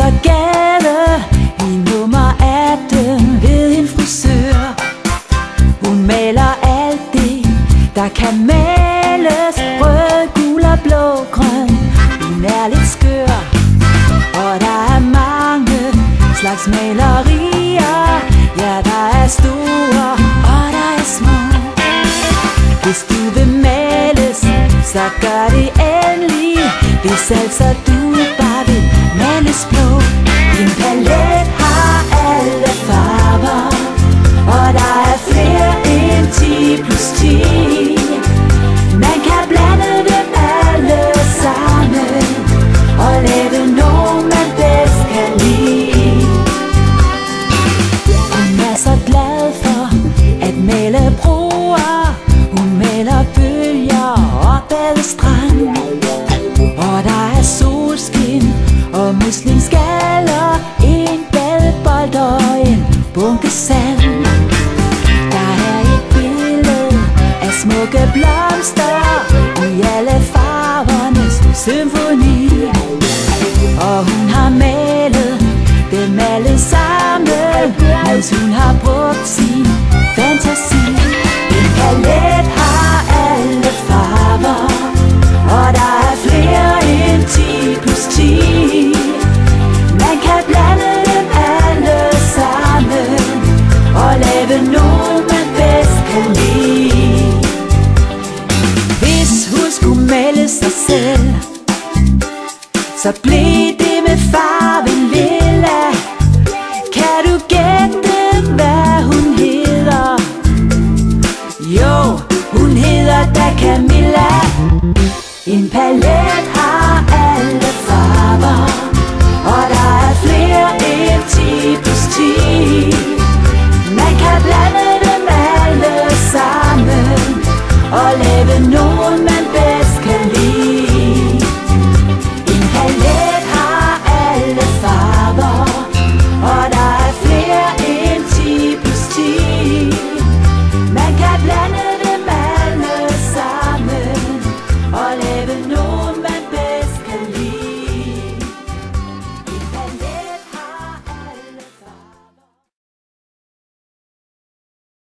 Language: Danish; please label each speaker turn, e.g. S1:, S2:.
S1: Vestergade i nummer 18 ved en frisør. Hun maler alt det, der kan males, rød, gul og blå, grøn. Hun er lidt skør, og der er mange slags malerier. Ja, der er store, og der er små. Hvis du vil males, så gør det endelig. Hvis altså du bare vil males blå. En palet har alle farver, og der er flere end 10 plus 10. Man kan blande dem alle sammen og lave noget man bedst kan lide. Hun er så glad for at male broer. Hun maler bølger og badestrand, og der er solskin og muslinskaller, en badebold og en bunke sand. Der er et billede af smukke blomster i alle farvernes symfoni, og hun har malet dem alle sammen, mens hun har brugt sin fantasi. En palet har alle farver, og der er flere end 10 plus 10. Man kan blande dem alle sammen og lave noget man bedst kan lide. Hvis hun skulle male sig selv, så blev